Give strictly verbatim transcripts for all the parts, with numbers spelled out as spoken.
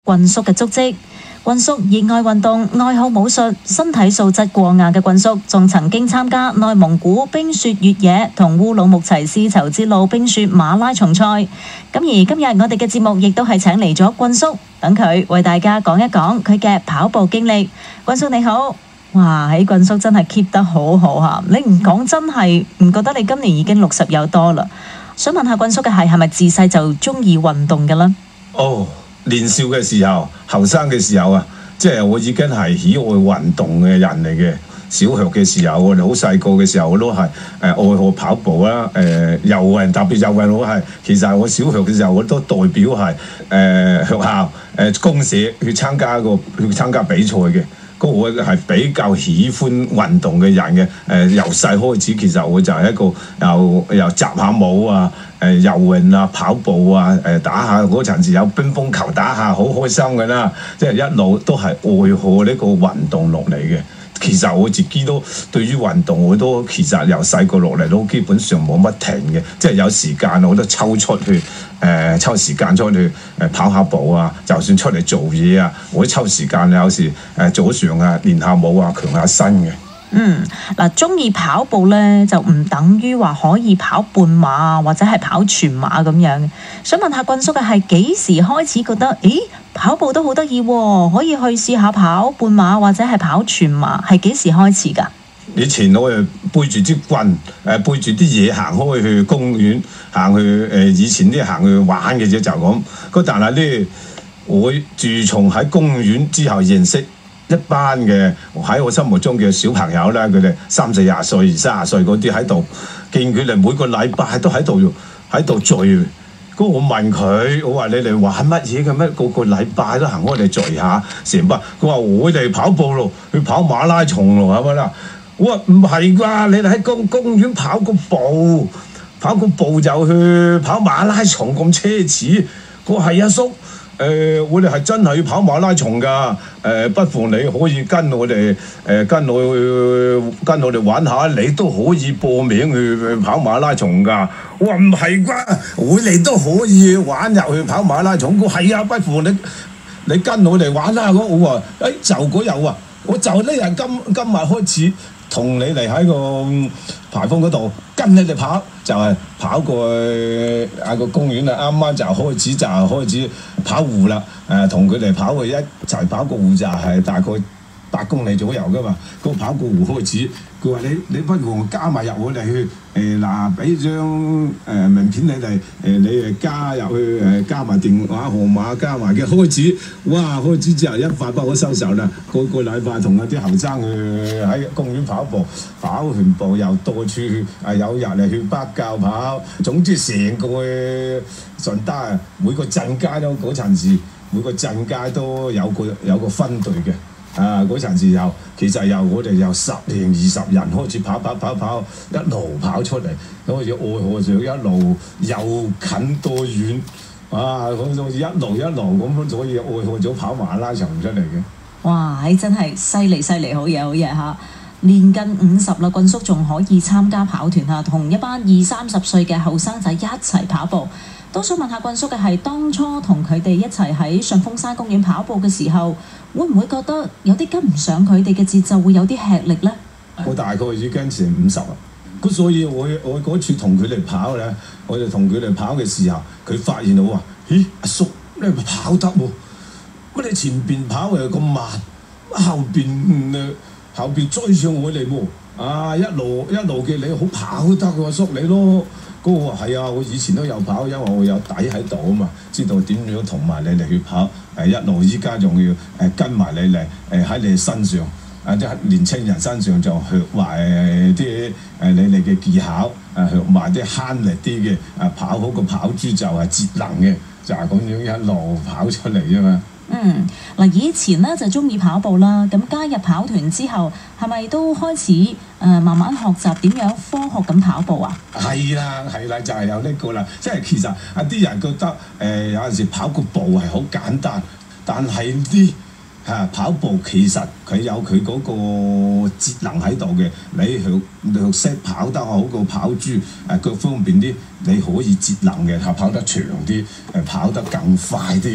棍叔嘅足跡。棍叔熱愛運動，愛好武術，身體素質過硬嘅棍叔，仲曾經參加內蒙古冰雪越野同烏魯木齊絲綢之路冰雪馬拉松賽。咁而今日我哋嘅節目亦都係請嚟咗棍叔，等佢為大家講一講佢嘅跑步經歷。棍叔你好，哇！喺棍叔真係 keep 得好好嚇，你唔講真係唔覺得你今年已經六十有多啦。想問下棍叔嘅係係咪自細就中意運動嘅呢？ 哦。年少嘅時候，後生嘅時候啊，即係我已經係喜愛運動嘅人嚟嘅。小學嘅時候，我哋好細個嘅時候，我都係誒、呃、愛好跑步啦。誒、呃、游泳，特別游泳我係，其實我小學嘅時候我都代表係誒、呃、學校誒、呃、公社去參加個去參加比賽嘅。嗰我係比較喜歡運動嘅人嘅。誒、呃、由細開始，其實我就係一個又又習下舞啊。誒、呃、游泳啊、跑步啊、誒、呃、打下嗰陣時有乒乓球打下，好開心㗎啦！即係一路都係愛好呢個運動落嚟嘅。其實我自己都對於運動我都其實由細個落嚟都基本上冇乜停嘅，即係有時間我都抽出去誒、呃、抽時間出去誒跑下步啊，就算出嚟做嘢啊，我都抽時間有時誒、呃、早上啊練下舞啊強下身嘅。 嗯，嗱，中意跑步咧就唔等於話可以跑半馬或者係跑全馬咁樣。想問下棍叔嘅係幾時開始覺得，咦，跑步都好得意喎，可以去試下跑半馬或者係跑全馬，係幾時開始㗎？ 以前我誒背住支棍，誒背住啲嘢行開去公園，行去誒、呃、以前啲行去玩嘅啫就咁。嗰但係咧，我自從喺公園之後認識一班嘅喺我心目中嘅小朋友啦，佢哋三四廿歲、三十歲嗰啲喺度，見佢哋每個禮拜都喺度喺度聚。咁我問佢，我話你哋玩乜嘢嘅咩？個個禮拜都行開嚟聚下，成班。佢話我哋跑步咯，去跑馬拉松咯，係咪啦？我話唔係啩？你哋喺公公園跑個步，跑個步就去跑馬拉松咁奢侈？佢話係啊，叔。誒、呃，我哋係真係要跑馬拉松㗎。誒、呃，不妨你可以跟我哋誒、呃、跟我跟我哋玩下，你都可以報名去去跑馬拉松㗎。我話唔係啩？我哋都可以玩入去跑馬拉松。我係啊，不妨你你跟我哋玩啦。我話誒就嗰日啊，我就呢日今今日開始同你哋喺個排風嗰度跟你哋跑，就係、是、跑過去啊個公園啊，啱啱就開始就開始跑湖啦。誒同佢哋跑去一齊跑個湖就係大概八公里左右噶嘛。嗰、那個、跑個湖開始，佢話你你不如加埋入我哋去誒嗱，俾、呃、張誒名片你哋誒、呃，你誒加入去誒、呃，加埋電話號碼，加埋嘅開始，哇！開始之後一發不可收拾啦。個個禮拜同啊啲後生去喺公園跑步，跑完步又到處去啊，有日嚟去北滘跑，總之成個順德啊，每個鎮街都嗰陣時，每個鎮街都有個有個分隊嘅。啊！嗰陣時又其實由我哋由十零二十人開始跑跑跑跑，一路跑出嚟，咁好似愛好上一路又近多遠，啊！好似一路一路咁，所以愛好咗跑馬拉松出嚟嘅。 哇！係真係犀利犀利，好嘢好嘢嚇！年近五十啦，棍叔仲可以參加跑團啊，同一班二三十歲嘅後生仔一齊跑步。都想問下棍叔嘅係，當初同佢哋一齊喺順峰山公園跑步嘅時候，會唔會覺得有啲跟唔上佢哋嘅節奏，會有啲吃力呢？ 我大概已經成五十啦，咁所以我我嗰次同佢哋跑咧，我哋同佢哋跑嘅時候，佢發現到話：咦，阿叔你跑得喎，乜你前邊跑又咁慢，後邊誒後邊追上我哋喎，啊一路一路嘅你好跑得喎，叔你咯。嗰個話係啊，我以前都有跑，因為我有底喺度啊嘛，知道點樣同埋你哋去跑，誒一路依家仲要誒跟埋你嚟誒喺你身上，啊啲年青人身上就學埋啲誒你哋嘅技巧，誒學埋啲慳力啲嘅，誒跑好個跑姿就係節能嘅，就係咁樣一路跑出嚟啫嘛。 嗯，嗱，以前咧就中意跑步啦，咁加入跑團之後，係咪都開始誒、呃、慢慢學習點樣科學咁跑步啊？ 係啦，係啦，就係、是、有呢個啦。即係其實啊啲人覺得誒、呃、有陣時跑個步係好簡單，但係啲嚇跑步其實佢有佢嗰個節能喺度嘅。你學你學識跑得好個跑姿誒各方面啲，你可以節能嘅，係跑得長啲，誒跑得更快啲嘅。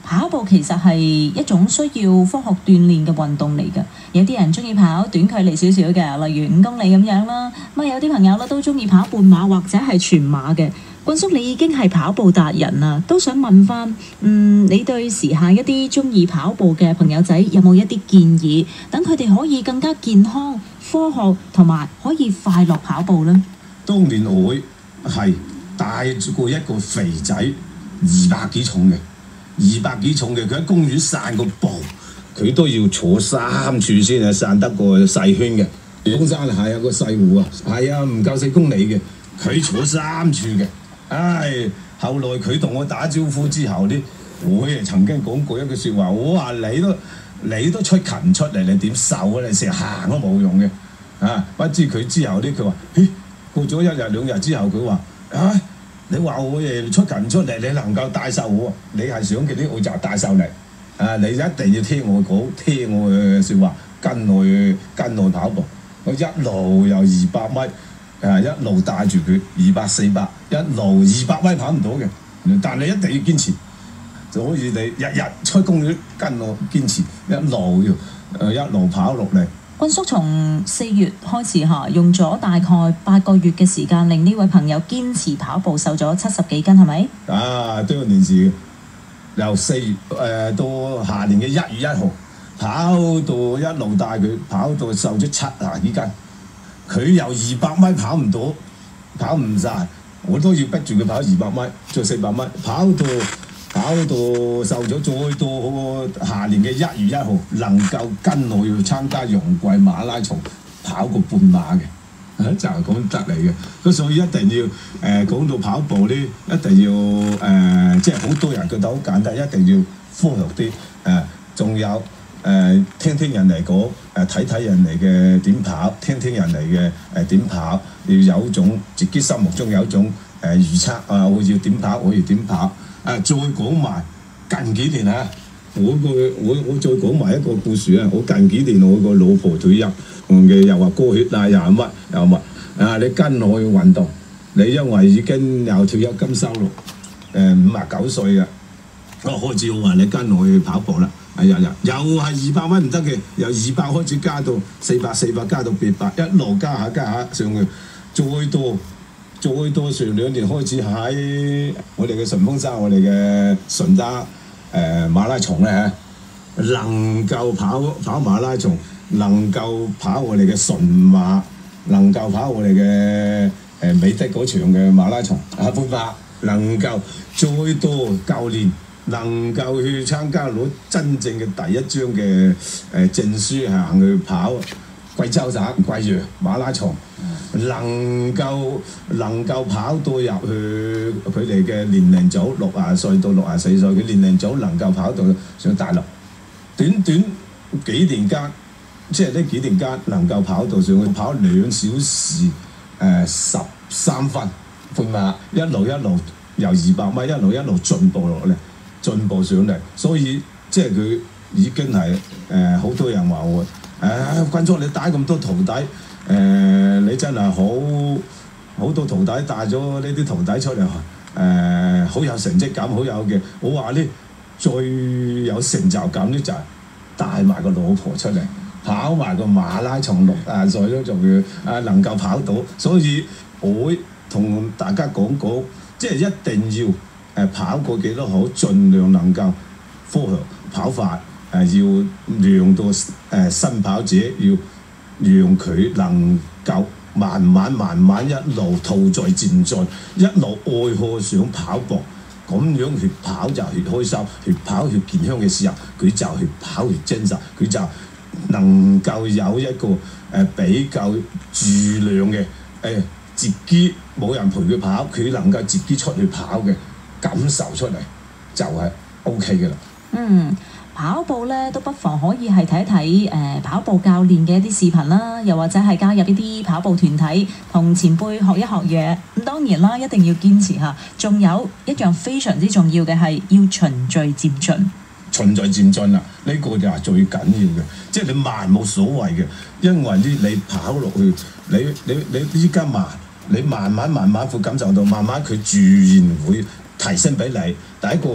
跑步其實係一種需要科學鍛鍊嘅運動嚟嘅。有啲人中意跑短距離少少嘅，例如五公里咁樣啦。咁有啲朋友咧都中意跑半馬或者係全馬嘅。君叔，你已經係跑步達人啦，都想問翻，嗯，你對時下一啲中意跑步嘅朋友仔有冇一啲建議，等佢哋可以更加健康、科學同埋可以快樂跑步呢？ 當年我係帶住過一個肥仔，二百幾重嘅。二百幾重嘅，佢喺公園散個步，佢都要坐三處先啊，散得個細圈嘅。中山係啊，個細湖啊，係啊，唔夠四公里嘅，佢坐三處嘅。唉，後來佢同我打招呼之後咧，我誒曾經講過一句説話，我話你都你都出勤出嚟，你點瘦啊？你成日行都冇用嘅。啊，不知佢之後咧，佢話：咦，過咗一日兩日之後，佢話啊。你話我誒出勤出嚟，你能夠帶瘦我，你係想嘅啲我就帶瘦嚟。啊，你一定要聽我講，聽我嘅説話，跟我跟我跑步。我一路由二百米，啊一路帶住佢二百四百，一路二百米跑唔到嘅，但你一定要堅持。就好似你日日出公園跟我堅持，一路要誒一路跑落嚟。 君叔從四月開始嚇，用咗大概八個月嘅時間，令呢位朋友堅持跑步，瘦咗七十幾斤，係咪？ 啊，都有年事，由四月誒、呃、到下年嘅一月一號，跑到一路帶佢跑到瘦咗七十幾斤。佢由二百米跑唔到，跑唔晒，我都要逼住佢跑二百米，再四百米，跑到。跑到瘦咗，再到下年嘅一月一號，能夠跟我要參加容桂馬拉松，跑個半馬嘅，就係咁得嚟嘅。咁所以一定要誒講、呃、到跑步咧，一定要誒、呃，即係好多人覺得好簡單，一定要科學啲誒，仲、呃、有誒、呃、聽聽人嚟講，誒睇睇人嚟嘅點跑，聽聽人嚟嘅誒點跑，要有種自己心目中有一種誒、呃、預測啊，我要點跑，我要點跑。誒、啊、再講埋近幾年啊，我個我我再講埋一個故事啊！我近幾年我個老婆退休嘅，又話高血壓又乜又乜啊！你跟我去運動，你因為已經有退休金收入，誒五啊九歲嘅，我開始我話你跟我去跑步啦，係日日又係二百蚊唔得嘅，由二百開始加到四百，四百加到八百，一路加下加下上去，再多。再到上兩年開始喺我哋嘅順峰山，我哋嘅順德誒、呃、馬拉松咧，能夠跑跑馬拉松，能夠跑我哋嘅順馬，能夠跑我哋嘅誒美的嗰場嘅馬拉松啊半馬，能夠再多教練能夠去參加攞真正嘅第一張嘅誒證書行去跑貴州省貴陽馬拉松。能夠能夠跑到入去佢哋嘅年齡組六十歲到六十四歲嘅年齡組能夠跑到上大陸，短短幾年間，即係呢幾年間能夠跑到上去跑兩小時誒十三分半馬，一路一路由二百米一路一路進步落嚟，進步上嚟，所以即係佢已經係誒好多人話我誒君叔你帶咁多徒弟。誒、呃，你真係好好多徒弟帶咗呢啲徒弟出嚟，誒、呃，好有成績感，好有嘅。我話咧，最有成就感咧就係帶埋個老婆出嚟，跑埋個馬拉松六啊歲都仲要啊能夠跑到，所以我同大家講講，即係一定要誒、呃、跑過幾多好，盡量能夠科學跑法，誒、呃、要讓到誒、呃、新跑者要。讓佢能夠慢慢慢慢一路途在漸進，一路愛好上跑步，咁樣越跑就越開心，越跑越健康嘅時候，佢就越跑越精神，佢就能夠有一個誒、呃、比較住量嘅誒、呃、自己冇人陪佢跑，佢能夠自己出去跑嘅感受出嚟，就係 O K 嘅啦。 嗯。跑步咧都不妨可以係睇睇誒跑步教練嘅一啲視頻啦，又或者係加入一啲跑步團體，同前輩學一學嘢。咁當然啦，一定要堅持下。仲有一樣非常之重要嘅係要循序漸進。 循序漸進啦，呢、這個就係最緊要嘅。即係你慢冇所謂嘅，因為呢你跑落去，你你你依家慢，你慢慢慢慢會感受到，慢慢佢自然會提升俾你。第一個。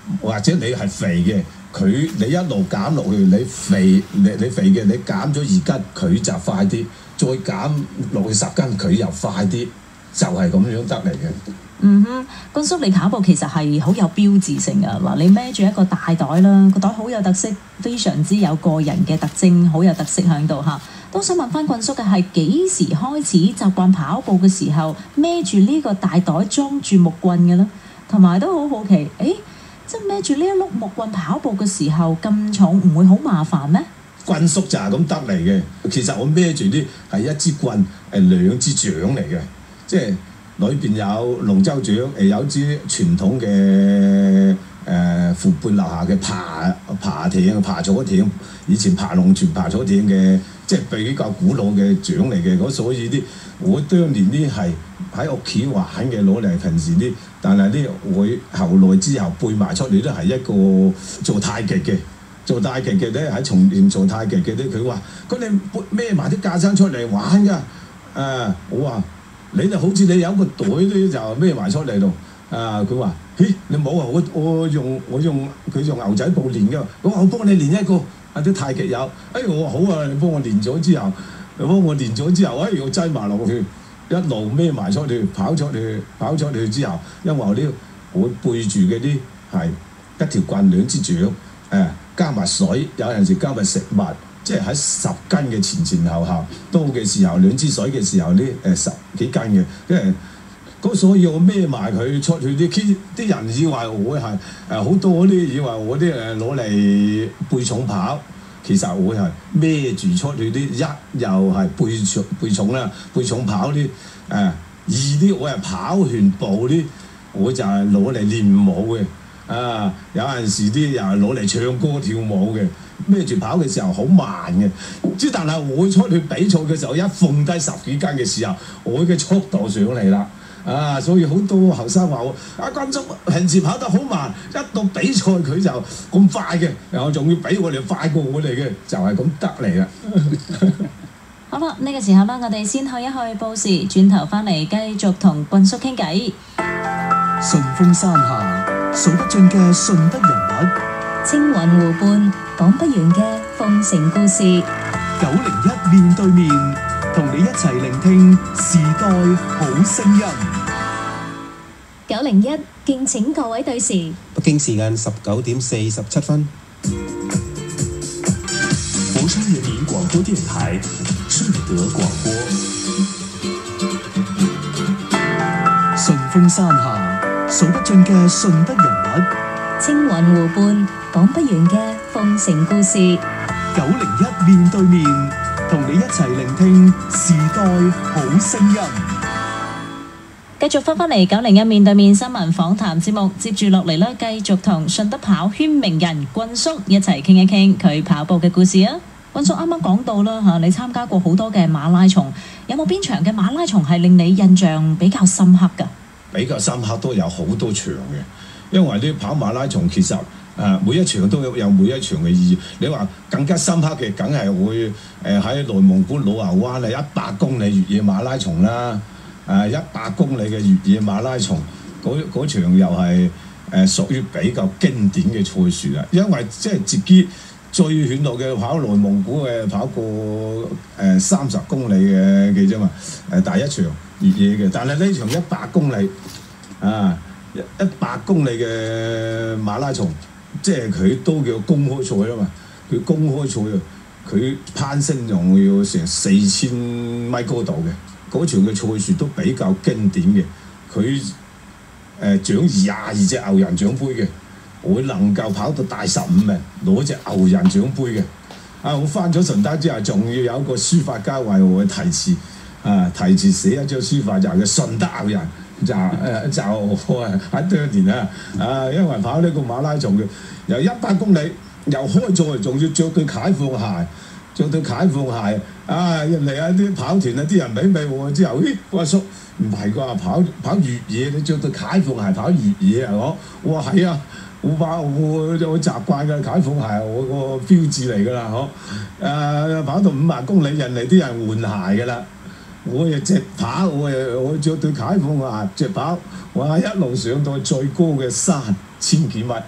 或者你係肥嘅，佢你一路減落去，你肥你你肥嘅，你減咗二斤，佢就快啲，再減落去十斤，佢又快啲，就係、是、咁樣得嚟嘅。 嗯哼，君叔你跑步其實係好有標誌性㗎。嗱，你孭住一個大袋啦，個袋好有特色，非常之有個人嘅特徵，好有特色喺度嚇。都想問翻君叔嘅係幾時開始習慣跑步嘅時候孭住呢個大袋裝住木棍嘅咧？同埋都好好奇，誒，即係孭住呢一碌木棍跑步嘅時候咁重，唔會好麻煩咩？ 棍叔就係咁得嚟嘅。其實我孭住啲係一支棍，誒兩支槳嚟嘅，即係。裏邊有龍舟槳，誒有支傳統嘅誒父輩留下嘅爬爬艇、爬草艇，以前爬龍船、爬草艇嘅，即係比較古老嘅槳嚟嘅。咁所以啲我當年啲係喺屋企玩嘅，攞嚟平時啲，但係啲我後來之後背埋出嚟都係一個做太極嘅，做太極嘅咧喺重慶做太極嘅咧，佢話：佢哋孭埋啲架撐出嚟玩㗎。誒、呃，我話。你就好似你有個袋咧，就孭埋出嚟度。啊，佢話：咦，你冇啊？我我用我用佢用牛仔布練㗎。我話我幫你練一個，啊啲太極有。哎，我話好啊，你幫我練咗之後，你幫我練咗之後，哎，我擠埋落去，一路孭埋出去，跑出去，跑出去之後，因為我呢我背住嘅啲係一條棍兩支槳，誒加埋水，有陣時加埋食物。即係喺十斤嘅前前後後，多嘅時候兩支水嘅時候呢，誒十幾斤嘅，因為咁所以我孭埋佢出去啲，啲人以為我係誒好多啲以為我啲誒攞嚟背重跑，其實我係孭住出去啲，一又係背重背重啦，背重跑啲誒、呃、二啲我係跑完步啲，我就係攞嚟練舞嘅，啊有陣時啲又係攞嚟唱歌跳舞嘅。孭住跑嘅時候好慢嘅，之但係我出去比賽嘅時候，一放低十幾斤嘅時候，我嘅速度上嚟啦，啊！所以好多後生話我阿君叔平時跑得好慢，一到比賽佢就咁快嘅，然後仲要比我哋快過我哋嘅，就係、是、咁得嚟啦。 好啦，呢、這個時候呢，我哋先去一去報時，轉頭翻嚟繼續同君叔傾偈。 順風山下數不盡嘅順德人物， 青雲湖畔講不完嘅鳳城故事。 九零一面對面，同你一齊聆聽時代好聲音。 九零一敬請各位對時。 北京時間十九點四十七分。 佛山人民廣播電台順德廣播。順風山下數不盡嘅順德人物， 青雲湖畔講不完嘅鳳城故事。 九零一面對面，同你一齊聆聽時代好聲音。 繼續翻返嚟九零一面對面新聞訪談節目，接住落嚟呢，繼續同順德跑圈名人君叔一齊傾一傾佢跑步嘅故事啊！君叔啱啱講到啦嚇，你參加過好多嘅馬拉松，有冇邊場嘅馬拉松係令你印象比較深刻㗎？ 比較深刻都有好多場嘅，因為啲跑馬拉松其實誒、呃、每一場都有有每一場嘅意義。你話更加深刻嘅，梗係會誒喺內蒙古老牛灣啊一百公里越野馬拉松啦，誒一百公里嘅越野馬拉松嗰場又係誒、呃、屬於比較經典嘅賽事啦，因為即係自己最遠路嘅跑內蒙古嘅跑過誒三十公里嘅嘅啫嘛，誒、呃、第一場越野嘅，但係呢場一百公里啊一一百公里嘅馬拉松，即係佢都叫公開賽啊嘛，佢公開賽啊，佢攀升仲要成四千米高度嘅，嗰場嘅賽事都比較經典嘅，佢誒獎廿二隻牛人獎杯嘅。我能夠跑到第十五名，攞隻牛人獎杯嘅。啊！我翻咗順德之後，仲要有一個書法家為我題詞，啊題詞寫一張書法就係順德牛人，就誒、呃、就喺當年啊啊，因為跑呢個馬拉松嘅，由一百公里由開賽，仲要着對解放鞋，着對解放鞋啊！人哋啊啲跑團啊啲人俾俾我之後，咦，我話叔唔係啩？跑跑越野你着對解放鞋跑越野啊？我我話係啊。我跑我我習慣嘅解放鞋，我個標誌嚟㗎啦，嗬！誒、呃、跑到五萬公里，人哋啲人換鞋㗎啦，我又直跑，我又我著對解放鞋直跑，哇！一路上到最高嘅山千幾米，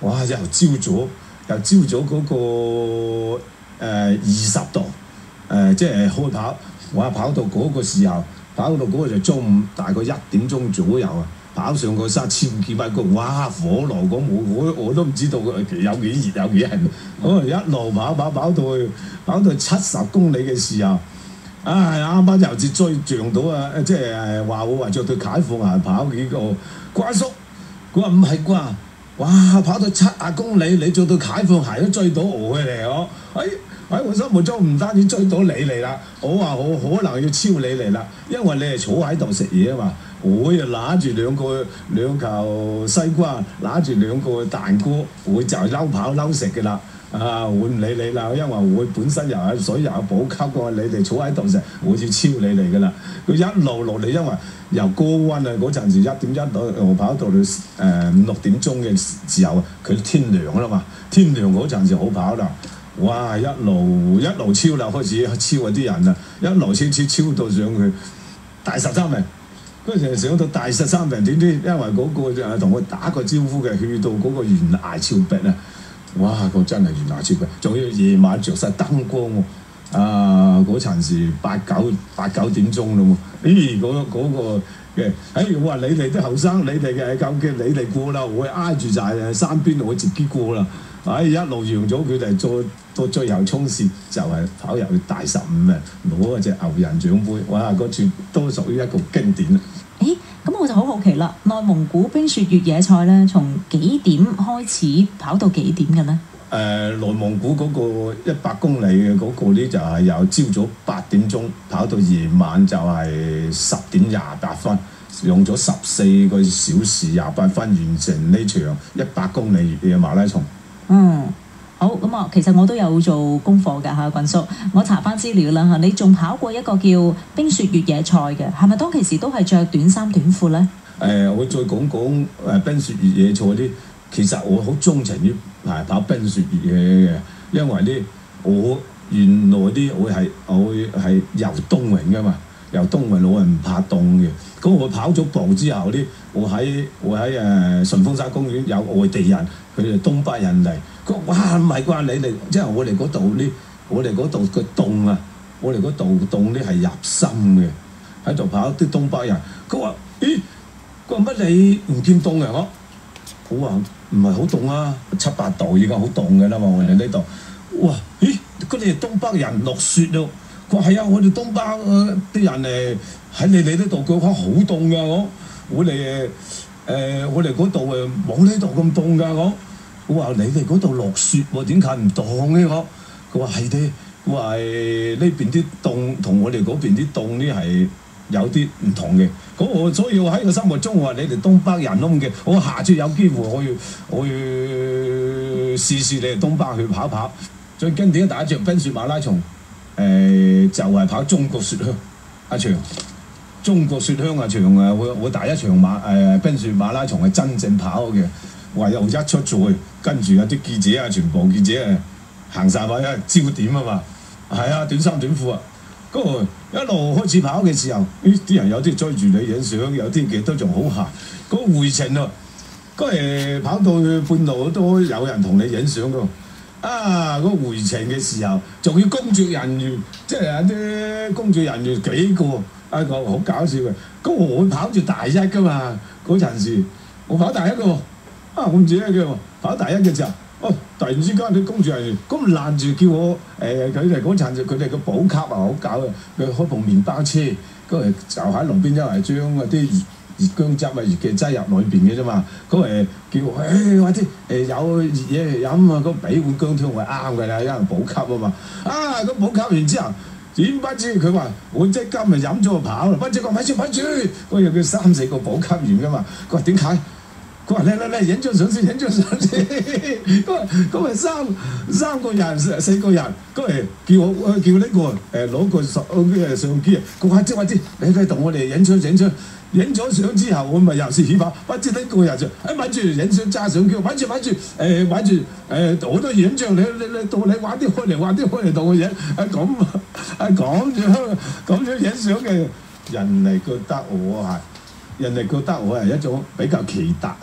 哇！又朝早又朝早嗰、個誒二十度誒、呃，即係開跑，哇！跑到嗰個時候，跑到嗰個就中午大概一點鐘左右啊，跑上個山千幾米高，哇！火爐咁，我我我都唔知道有幾熱有幾痕，咁啊一路跑跑跑到去跑到七十公里嘅時候。唉，啱啱又至追撞到啊！即係誒話我話着對解放鞋跑幾個關叔，佢話唔係啩？哇！跑到七啊公里，你着對解放鞋都追到我嘅嚟我，喺喺我心目中唔單止追到你嚟啦，我話我可能要超你嚟啦，因為你係坐喺度食嘢啊嘛，我又揦住兩個兩嚿西瓜，揦住兩個蛋糕，我就嬲跑嬲食嘅啦。啊！我唔理你啦，因為我本身又有水又有補給嘅，你哋坐喺度食，我要超你嚟噶啦。佢一路落嚟，因為由高溫啊嗰陣時一點一度，我跑到到誒五六點鐘嘅時候，佢天涼啦嘛，天涼嗰陣時好跑啦。哇！一路一路超啦，開始超嗰啲人啦，一路超超超到上去第十三名。嗰陣上到第十三名，點知因為嗰個誒同我打個招呼嘅，去到嗰個懸崖峭壁啊！哇！個真係懸崖峭壁，仲要夜晚着晒燈光喎。啊！嗰陣時八九八九點鐘咯喎。咦！嗰嗰個嘅，哎！我話你哋啲後生，你哋嘅究竟你哋過啦，我挨住就係山邊，我自己過啦。哎！一路讓咗佢哋，再到最後衝線就係、是、跑入去第十五名，攞嗰隻牛人獎杯。哇！嗰處都屬於一個經典啦。 誒，咁我就好好奇啦，內蒙古冰雪越野賽咧，從幾點開始跑到幾點嘅呢？ 誒、呃，內蒙古嗰個一百公里嘅嗰個咧，就係由朝早八點鐘跑到夜晚就係十點廿八分，用咗十四個小時廿八分完成呢場一百公里越野馬拉松。 嗯。好咁啊，其實我都有做功課㗎嚇，棍叔，我查翻資料啦嚇，你仲跑過一個叫冰雪越野賽嘅，係咪當其時都係着短衫短褲咧？ 誒、呃，我再講講誒冰雪越野賽啲，其實我好鍾情於係跑冰雪越野嘅，因為咧我原來啲我係我係游冬泳㗎嘛，游冬泳我係唔怕凍嘅。咁我跑咗步之後咧，我喺我喺誒順峰山公園有外地人，佢哋東北人嚟。佢話：哇，唔係啩？你哋即係我哋嗰度呢？我哋嗰度個凍啊！我哋嗰度凍咧係入心嘅，喺度跑啲東北人。佢話：咦？佢話乜你唔見凍啊？我我話唔係好凍啊，七八度已經好凍嘅啦嘛！我哋呢度，哇！咦？佢哋東北人落雪咯！佢話係啊，我哋東北啲、呃、人誒喺你哋呢度，佢話好凍㗎我，我哋誒、呃、我哋嗰度誒冇呢度咁凍㗎我。我話你哋嗰度落雪喎，點解唔凍嘅我？佢話係啲，佢話呢邊啲凍同我哋嗰邊啲凍呢係有啲唔同嘅。咁我所以我喺個心目中我話你哋東北人都唔嘅，我下次有機會我要我要試試你哋東北去跑跑。最經典嘅第一場冰雪馬拉松，誒、呃、就係、是、跑中國雪鄉一場，中國雪鄉啊場啊，我我第一場馬誒、呃、冰雪馬拉松係真正跑嘅。話又一出賽，跟住有啲記者啊，全部記者啊行晒位啊，焦點啊嘛，係啊，短衫短褲啊，嗰個一路開始跑嘅時候，咦啲人有啲追住你影相，有啲嘅都仲好行。嗰、那個回程啊，嗰、那、誒、個、跑到半路都有人同你影相㗎。啊！嗰、那個回程嘅時候，仲要工作人員，即係有啲工作人員幾個，一個好搞笑嘅。咁我跑住第一㗎嘛，嗰陣時我跑第一個。啊！我唔知咧，佢話跑第一嘅時候，哦，突然之間啲工作人員咁攔住叫我誒，佢哋嗰陣佢哋個補給啊好搞嘅，佢開部麵包車，嗰誒就喺路邊因為將嗰啲熱熱薑汁啊、熱嘅擠入裏邊嘅啫嘛，嗰誒叫我誒或者誒有熱嘢飲啊，咁俾碗薑湯我係啱嘅啦，因為補給啊嘛，啊咁補給完之後。點不知佢話我即今日飲咗就跑啦，不知佢咪住咪住，嗰日佢三四個補給員噶嘛，佢話點解？佢話：嚟嚟嚟，影張相先，影張相先。佢話：佢話三三個人四個人，佢嚟叫我叫呢、這個誒攞個手嘅相機啊！佢話：即話知，你喺度我哋影相影相，影咗相之後，我咪又是起跑。不知呢個人就誒咪住影相揸相機，咪住咪住誒咪住誒我都影像，你你你到你玩啲開嚟玩啲開嚟同我影，係咁係咁樣咁樣影相嘅，人哋覺得我係。人哋覺得我係一種比較奇特啊，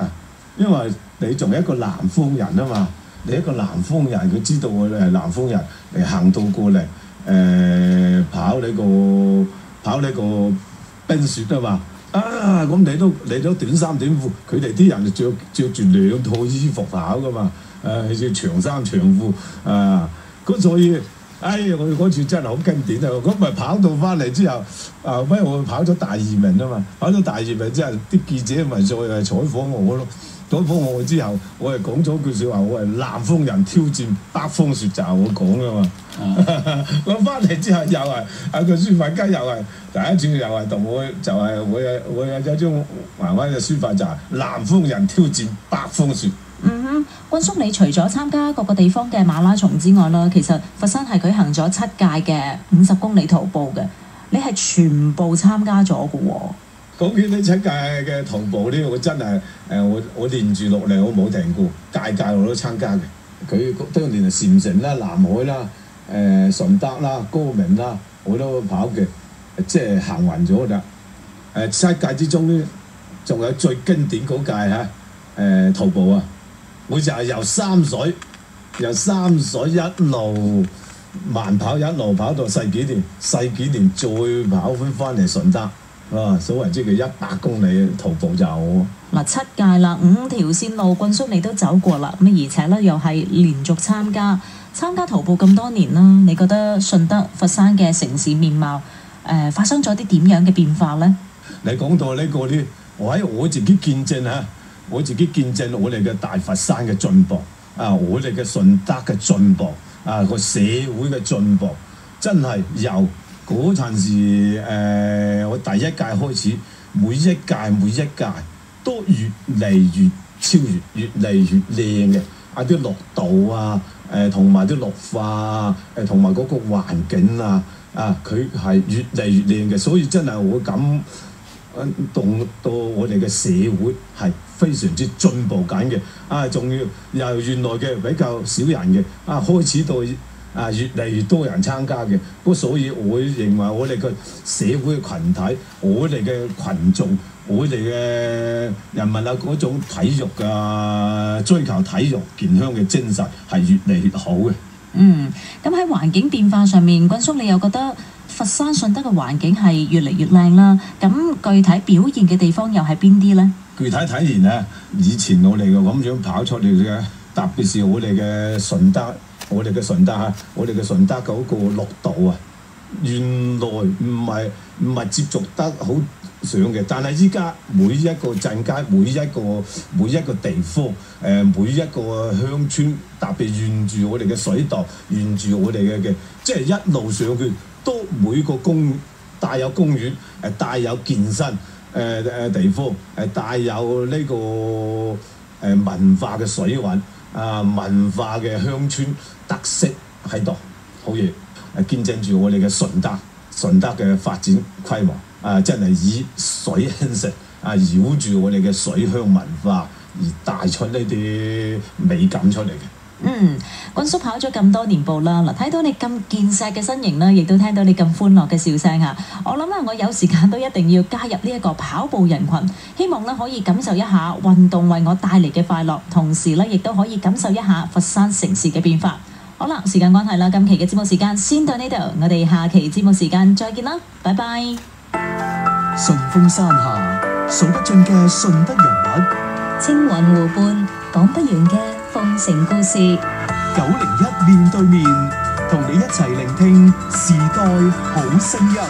因為你仲係一個南方人啊嘛，你一個南方人，佢知道我哋係南方人嚟行到過嚟誒、呃、跑呢、呢個跑呢個冰雪啊嘛。啊！咁你都你都短衫短褲，佢哋啲人就着著住兩套衣服跑噶嘛，誒、呃、要長衫長褲啊！咁所以，哎呀，我嗰次真係好經典啊！咁咪跑到翻嚟之後，啊，不如我跑咗大移民啊嘛，跑咗大移民之後，啲記者咪再係採訪我咯。採訪我之後，我係講咗句説話，我係南方人挑戰北方雪，就係我講噶嘛。我翻嚟之後又係啊個書法家又係第一次又係同我就係、是、我有我有一種華威嘅書法就係南方人挑戰北方雪。 嗯哼，君叔你除咗參加各個地方嘅馬拉松之外啦，其實佛山係舉行咗七屆嘅五十公里徒步嘅，你係全部參加咗嘅喎。 講起呢七屆嘅徒步呢，我真係誒、呃、我我連住落嚟，我冇停過，屆屆我都參加嘅。佢當年係禪城啦、南海啦、誒、呃、順德啦、高明啦，我都跑嘅，即係行勻咗啦。誒、呃、七屆之中呢，仲有最經典嗰屆嚇誒徒步啊！我就係由三水由三水一路慢跑一路跑到世紀蓮，世紀蓮再跑翻翻嚟順德。啊，所謂即係一百公里徒步就嗱七屆啦，五條線路君叔你都走過啦，咁而且咧又係連續參加參加徒步咁多年啦，你覺得順德佛山嘅城市面貌誒、呃、發生咗啲點樣嘅變化咧？ 你講到呢、呢個啲，我喺我自己見證嚇，我自己見證我哋嘅大佛山嘅進步啊，我哋嘅順德嘅進步啊，個社會嘅進步真係由嗰陣時、呃、我第一屆開始，每一屆每一屆都越嚟越超越，越嚟越靚嘅。啊啲綠道啊，誒同埋啲綠化啊，誒同埋嗰個環境啊，啊佢係越嚟越靚嘅。所以真係我感動到我哋嘅社會係非常之進步緊嘅。啊，仲要由原來嘅比較少人嘅，啊開始到啊，越嚟越多人參加嘅，咁所以我認為我哋嘅社會嘅群體，我哋嘅群眾，我哋嘅人民啊嗰種體育啊，追求體育健康嘅精神係越嚟越好嘅。 嗯，咁喺環境變化上面，君叔你又覺得佛山順德嘅環境係越嚟越靚啦。咁具體表現嘅地方又係邊啲呢？ 具體體現咧，以前我哋嘅咁樣跑出嚟嘅，特別是我哋嘅順德。我哋嘅順德嚇，我哋嘅順德嗰個綠道啊，原來唔係唔係接觸得好上嘅，但係依家每一個鎮街，每一個每一個地方，誒、呃、每一個鄉村，特別沿住我哋嘅水道，沿住我哋嘅嘅，即係一路上去都每個公帶有公園，誒帶有健身誒誒、呃、地方，誒帶有呢、這個誒、呃、文化嘅水韻。啊，文化嘅鄉村特色喺度，好嘢！誒見證住我哋嘅順德，順德嘅發展規劃，啊真係以水興食，啊繞住我哋嘅水鄉文化而帶出呢啲美感出嚟嘅。 嗯，君叔跑咗咁多年步啦，嗱睇到你咁健碩嘅身形啦，亦都聽到你咁歡樂嘅笑聲嚇，我諗咧我有時間都一定要加入呢一個跑步人群，希望咧可以感受一下運動為我帶嚟嘅快樂，同時咧亦都可以感受一下佛山城市嘅變化。好啦，時間關係啦，今期嘅節目時間先到呢度，我哋下期節目時間再見啦，拜拜。 順峰山下數不盡嘅順德人物， 青雲湖畔講不完嘅鳳城故事。 九零一面對面，同你一齊聆聽時代好聲音。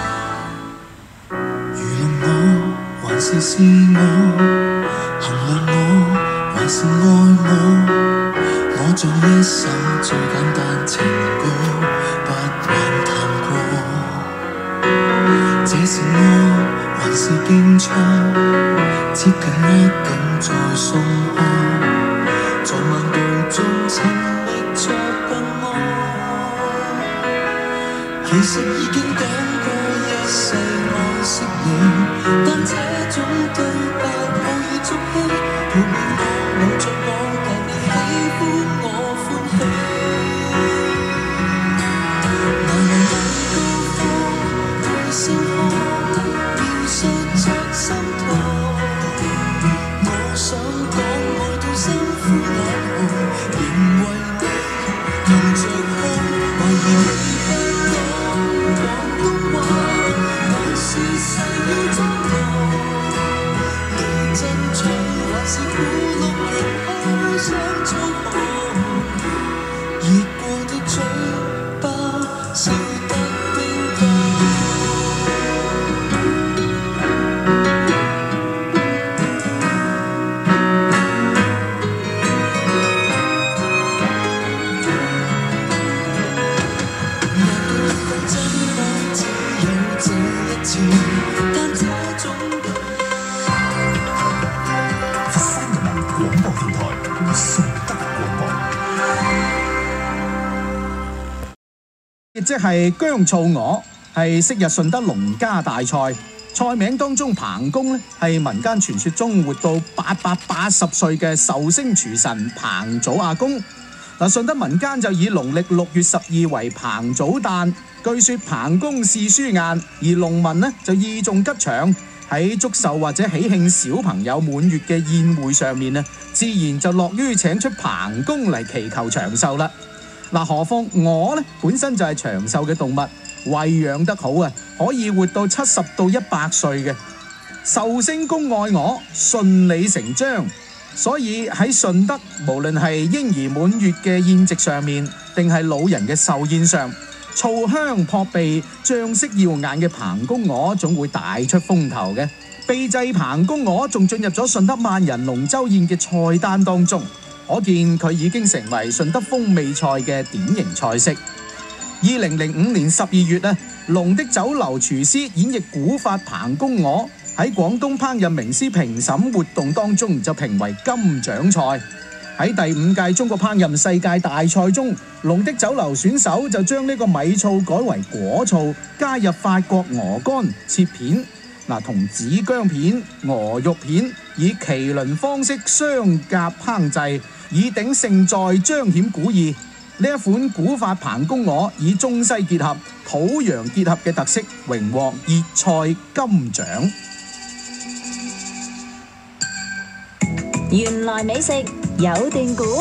輿論我還是是我，衡量我還是愛我，我像一首最簡單情歌，不願談過。這是我還是競賽，接近握緊再鬆開，在漫步中尋覓着不安。其實已經講過一世愛惜你，但這種對白我已俗氣，逃避我留着我，但你喜歡我歡喜。難能的高峰對星空描述着心痛，我想講。 望着看，懷疑你不懂廣東話，還是誓要裝忙。地震唱還是古綠人開想操控，熱過的嘴巴笑得冰凍。 佛山人民廣播電台順德廣播， 亦即係薑醋鵝，係昔日順德農家大菜。菜名當中彭公咧係民間傳說中活到八百八十歲嘅壽星廚神彭祖阿公。嗱，順德民間就以農曆六月十二為彭祖誕。據說彭公嗜書晏，而農民呢就意重吉祥，喺祝壽或者喜慶小朋友滿月嘅宴會上面呢，自然就樂於請出彭公嚟祈求長壽啦。嗱，何況鵝呢本身就係長壽嘅動物，餵養得好啊，可以活到七十到一百歲嘅。壽星公愛鵝，順理成章。所以喺順德，無論係嬰兒滿月嘅宴席上面，定係老人嘅壽宴上，醋香撲鼻、醬色耀眼嘅彭公鵝總會大出風頭嘅。秘製彭公鵝仲進入咗順德萬人龍舟宴嘅菜單當中，可見佢已經成為順德風味菜嘅典型菜式。二零零五年十二月啊，龍的酒樓廚師演繹古法彭公鵝，喺廣東烹飪名師評審活動當中就評為金獎菜。喺第五屆中國烹飪世界大賽中，龍的酒樓選手就將呢個米醋改為果醋，加入法國鵝肝切片，嗱同紫薑片、鵝肉片以麒麟方式相夾烹製，以鼎盛載，彰顯古意。呢一款古法彭公鵝以中西結合、土洋結合嘅特色，榮獲熱菜金獎。 原來美食有段古，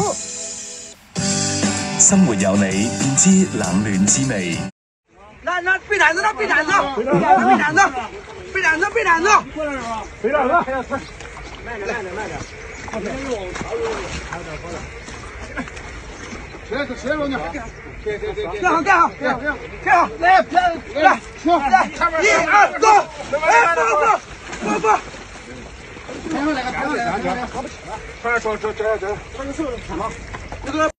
生活有你，便知冷暖滋味。 那那别胆子了，别胆子，别胆子，别胆子，别胆子，别胆子，别胆子，慢点，慢点，慢点，快点，往潮流，好点，好点。来，谁了呢？对对对，干好，干好，干好，干好，来来来，来，一二走，来，走走走走。平衡来个，平衡来个，好不起来。快点，走走走走，这个是什么？这个。